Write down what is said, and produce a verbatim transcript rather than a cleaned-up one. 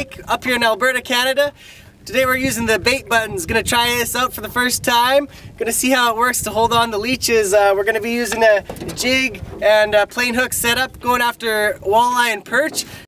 Lake up here in Alberta, Canada. Today we're using the bait buttons. Gonna try this out for the first time. Gonna see how it works to hold on the leeches. Uh, we're gonna be using a jig and a plain hook setup, going after walleye and perch.